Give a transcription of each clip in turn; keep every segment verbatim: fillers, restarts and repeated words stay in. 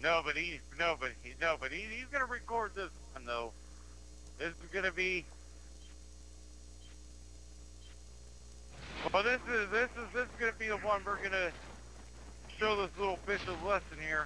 No, but he, no, but he, no, but he, he's gonna record this one though. This is gonna be. Well, this is this is this is gonna be the one we're gonna show this little bitch a lesson here.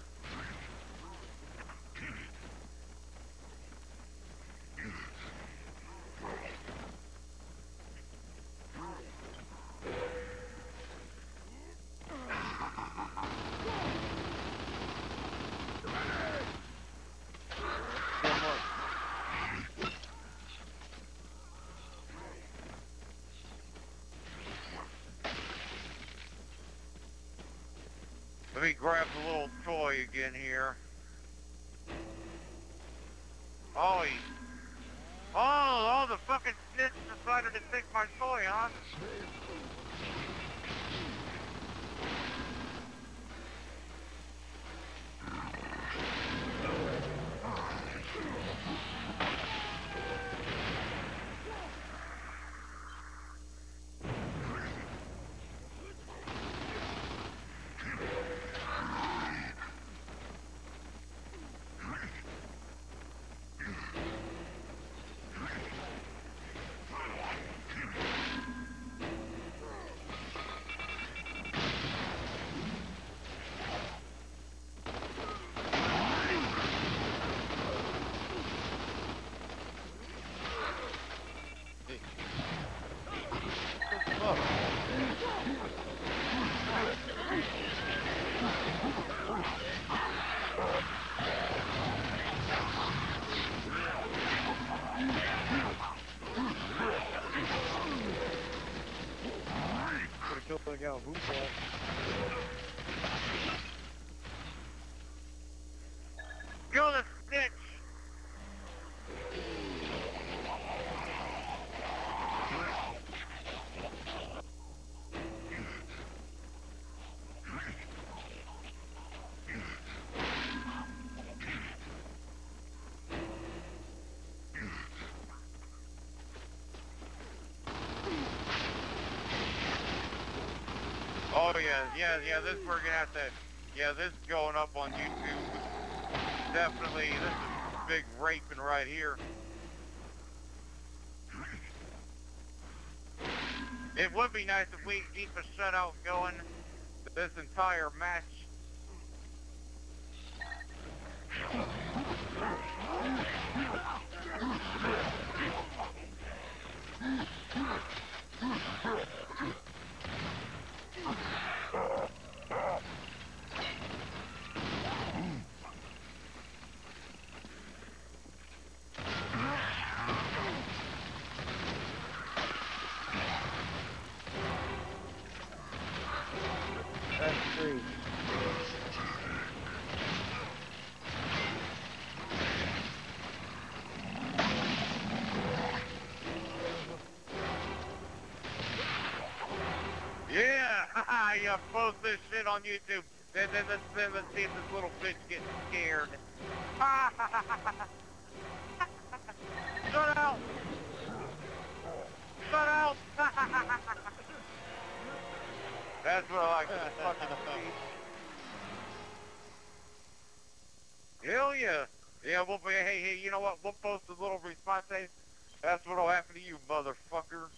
Let me grab the little toy again here. Oh, he, oh, oh, the fucking snitch decided to take my toy, huh? Kill the snitch! Oh yeah, yeah, yeah, this we're gonna have to, yeah, this is going up on YouTube. Definitely, this is big raping right here. It would be nice if we could keep a shutout going this entire match. That's three. Yeah, haha, yeah, post this shit on YouTube. Then, then, let's, then let's see if this little bitch gets scared. Shut out! Shut out! That's what I like to fucking see. Hell yeah. Yeah, we'll be, hey, hey, you know what? We'll post a little response. That's what'll happen to you, motherfucker.